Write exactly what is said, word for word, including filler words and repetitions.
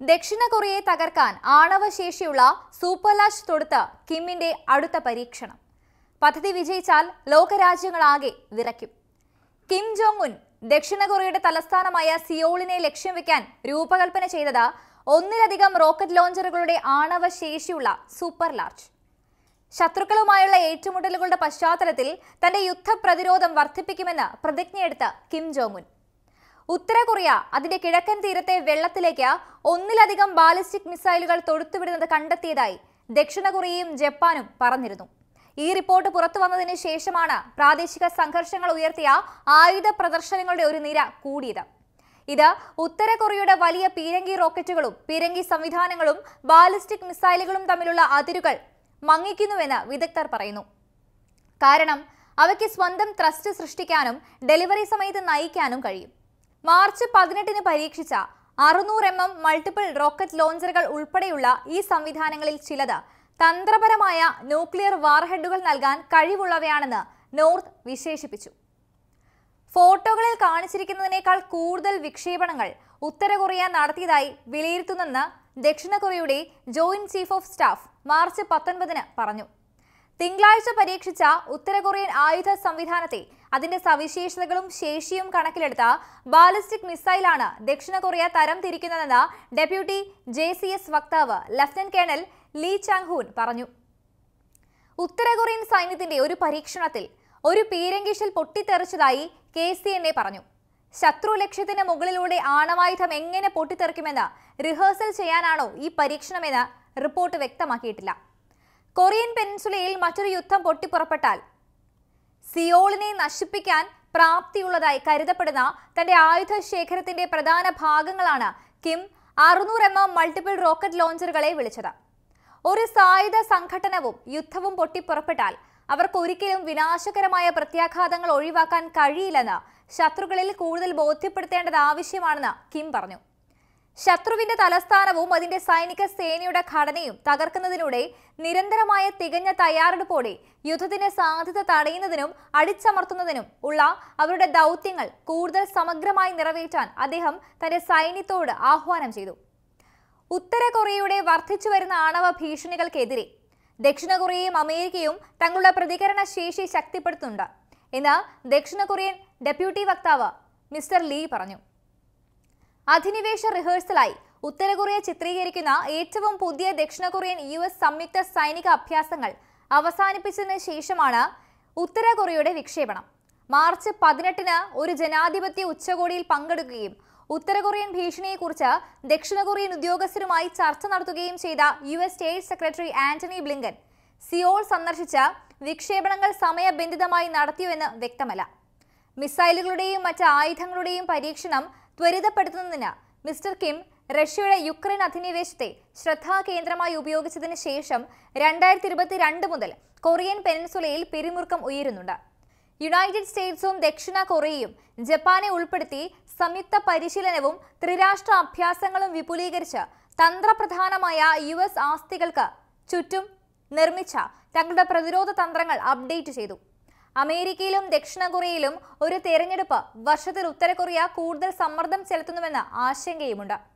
ദക്ഷിണ കൊറിയയെ തകർക്കാൻ ആണവശേഷിയുള്ള super large തൊടുത്ത കിമ്മിന്റെ അടുത്ത പരീക്ഷണം. പദ്ധതി വിജയിച്ചാൽ ലോകരാജ്യങ്ങളാകെ വിറയ്ക്കും. കിം ജോങ് ഉൻ ദക്ഷിണ കൊറിയയുടെ തലസ്ഥാനമായ സിയോളിനെ ലക്ഷ്യം വെക്കാൻ രൂപകൽപ്പന ചെയ്തത് ഒന്നിലധികം റോക്കറ്റ് ലോഞ്ചറുകളുടെ ആണവശേഷിയുള്ള സൂപ്പർ ലാർജ്. ശത്രുക്കളുമായുള്ള ഏറ്റുമുട്ടലുകളുടെ പശ്ചാത്തലത്തിൽ തന്റെ യുദ്ധ പ്രതിരോധം വർദ്ധിപ്പിക്കുമെന്ന് പ്രതിജ്ഞയെടുത്ത കിം ജോങ് ഉൻ ഉത്തര കൊറിയ അതിന്റെ കിഴക്കൻ തീരത്തെ വെള്ളത്തിലേക്ക് ഒന്നിലധികം ബാലിസ്റ്റിക് മിസൈലുകൾ തൊടുത്തുവിടുന്നത് കണ്ടെത്തിയതായി ദക്ഷിണ കൊറിയയും ജപ്പാനും പറഞ്ഞിരുന്നു. ഈ റിപ്പോർട്ട് പുറത്തു വന്നതിന് ശേഷമാണ് പ്രാദേശിക സംഘർഷങ്ങൾ ഉയർത്തിയ ആയുധ പ്രദർശനങ്ങളുടെ ഒരു നിര കൂടിയത്. ഇത് ഉത്തര കൊറിയയുടെ വലിയ പീരങ്കി റോക്കറ്റുകളും പീരങ്കി സംവിധാനങ്ങളും ബാലിസ്റ്റിക് മിസൈലുകളും തമ്മിലുള്ള അതിരുകൾ മങ്ങിക്കുന്നുവെന്ന് വിദഗ്ധർ പറയുന്നു. കാരണം അവയ്ക്ക് സ്വന്തം ത്രസ്റ്റ് സൃഷ്ടിക്കാനും ഡെലിവറി സമയത്ത് നയിക്കാനും കഴിയും. മാർച്ച് പതിനെട്ടിന് പരീക്ഷിച്ച അറുന്നൂറ് എം എം മൾട്ടിപ്പിൾ റോക്കറ്റ് ലോഞ്ചറുകൾ ഉൾപ്പെടെയുള്ള ഈ സംവിധാനങ്ങളിൽ ചിലത് തന്ത്രപരമായ ന്യൂക്ലിയർ വാർഹെഡുകൾ നൽകാൻ കഴിവുള്ളവയാണെന്ന് നോർത്ത് വിശേഷിപ്പിച്ചു. ഫോട്ടോകളിൽ കാണിച്ചിരിക്കുന്നതിനേക്കാൾ കൂടുതൽ വിക്ഷേപണങ്ങൾ ഉത്തര കൊറിയ നടത്തിയതായി വിലയിരുത്തുന്നെന്ന് ദക്ഷിണ കൊറിയയുടെ joint chief of staff March പത്തൊൻപതിന് പറഞ്ഞു. തിങ്കളാഴ്ച പരീക്ഷിച്ച ഉത്തര കൊറിയൻ ആയുധ സംവിധാനത്തെ അതിന്റെ സവിശേഷതകളും ശേഷിയും കണക്കിലെടുത്ത ബാലിസ്റ്റിക് മിസൈലാണ് ദക്ഷിണ കൊറിയ തരം തിരിക്കുന്നതെന്ന് ഡെപ്യൂട്ടി ജെ സി എസ് വക്താവ് lieutenant colonel Lee Chang Hoon പറഞ്ഞു. ഉത്തര കൊറിയൻ സൈന്യത്തിന്റെ ഒരു പരീക്ഷണത്തിൽ ഒരു പീരങ്കി ഷെൽ പൊട്ടിത്തെറിച്ചതായി കെ സി എൻ എ പറഞ്ഞു. ശത്രു ലക്ഷ്യത്തിന് മുകളിലൂടെ ആണവായുധം എങ്ങനെ പൊട്ടിത്തെറിക്കുമെന്ന് റിഹേഴ്സൽ ചെയ്യാനാണോ ഈ പരീക്ഷണമെന്ന് റിപ്പോർട്ട് വ്യക്തമാക്കിയിട്ടില്ല. കൊറിയൻ പെനിൻസുലയിൽ മറ്റൊരു യുദ്ധം പൊട്ടിപ്പുറപ്പെട്ടാൽ സിയോളിനെ നശിപ്പിക്കാൻ പ്രാപ്തിയുള്ളതായി കരുതപ്പെടുന്ന തന്റെ ആയുധ ശേഖരത്തിന്റെ പ്രധാന ഭാഗങ്ങളാണ് കിം അറുന്നൂറ് എം എം മൾട്ടിപ്പിൾ റോക്കറ്റ് ലോഞ്ചറുകളെ വിളിച്ചത്. ഒരു സായുധ സംഘട്ടനവും യുദ്ധവും പൊട്ടിപ്പുറപ്പെട്ടാൽ അവർക്ക് ഒരിക്കലും വിനാശകരമായ പ്രത്യാഘാതങ്ങൾ ഒഴിവാക്കാൻ കഴിയില്ലെന്ന് ശത്രുക്കളിൽ കൂടുതൽ ബോധ്യപ്പെടുത്തേണ്ടത് ആവശ്യമാണെന്ന് കിം പറഞ്ഞു. ശത്രുവിന്റെ തലസ്ഥാനവും അതിന്റെ സൈനിക സേനയുടെ ഘടനയും തകർക്കുന്നതിലൂടെ നിരന്തരമായ തികഞ്ഞ തയ്യാറെടുപ്പോടെ യുദ്ധത്തിന്റെ സാധ്യത തടയുന്നതിനും അടിച്ചമർത്തുന്നതിനും ഉള്ള അവരുടെ ദൗത്യങ്ങൾ കൂടുതൽ സമഗ്രമായി നിറവേറ്റാൻ അദ്ദേഹം തന്റെ സൈന്യത്തോട് ആഹ്വാനം ചെയ്തു. ഉത്തര കൊറിയയുടെ വർദ്ധിച്ചു വരുന്ന ആണവ ഭീഷണികൾക്കെതിരെ ദക്ഷിണ കൊറിയയും അമേരിക്കയും തങ്ങളുടെ പ്രതികരണ ശേഷി ശക്തിപ്പെടുത്തുന്നുണ്ട് എന്ന് ദക്ഷിണ കൊറിയൻ ഡെപ്യൂട്ടി വക്താവ് മിസ്റ്റർ ലീ പറഞ്ഞു. അധിനിവേശ റിഹേഴ്സലായി ഉത്തര കൊറിയ ചിത്രീകരിക്കുന്ന ഏറ്റവും പുതിയ ദക്ഷിണ കൊറിയൻ യു എസ് സംയുക്ത സൈനിക അഭ്യാസങ്ങൾ അവസാനിപ്പിച്ചതിന് ശേഷമാണ് ഉത്തര കൊറിയയുടെ വിക്ഷേപണം. മാർച്ച് പതിനെട്ടിന് ഒരു ജനാധിപത്യ ഉച്ചകോടിയിൽ പങ്കെടുക്കുകയും ഉത്തര കൊറിയൻ ഭീഷണിയെക്കുറിച്ച് ദക്ഷിണ കൊറിയൻ ഉദ്യോഗസ്ഥരുമായി ചർച്ച നടത്തുകയും ചെയ്ത U S state secretary Antony Blinken Seoul സന്ദർശിച്ച വിക്ഷേപണങ്ങൾ സമയബന്ധിതമായി നടത്തിയുവെന്ന് വ്യക്തമല്ല. മിസൈലുകളുടെയും മറ്റ് ആയുധങ്ങളുടെയും പരീക്ഷണം ത്വരിതപ്പെടുത്തുന്നതിന് മിസ്റ്റർ കിം റഷ്യയുടെ യുക്രൈൻ അധിനിവേശത്തെ ശ്രദ്ധാകേന്ദ്രമായി ഉപയോഗിച്ചതിന് ശേഷം രണ്ടായിരത്തി ഇരുപത്തിരണ്ട് മുതൽ കൊറിയൻ പെനിൻസുലയിൽ പിരിമുറുക്കം ഉയരുന്നുണ്ട്. യുണൈറ്റഡ് സ്റ്റേറ്റ്സും ദക്ഷിണ കൊറിയയും ജപ്പാനെ ഉൾപ്പെടുത്തി സംയുക്ത പരിശീലനവും ത്രിരാഷ്ട്ര അഭ്യാസങ്ങളും വിപുലീകരിച്ച് തന്ത്രപ്രധാനമായ യു എസ് ആസ്തികൾക്ക് ചുറ്റും നിർമ്മിച്ച തങ്ങളുടെ പ്രതിരോധ തന്ത്രങ്ങൾ അപ്ഡേറ്റ് ചെയ്തു. അമേരിക്കയിലും ദക്ഷിണ കൊറിയയിലും ഒരു തെരഞ്ഞെടുപ്പ് വർഷത്തിൽ ഉത്തര കൊറിയ കൂടുതൽ സമ്മർദ്ദം ചെലുത്തുന്നുവെന്ന ആശങ്കയുമുണ്ട്.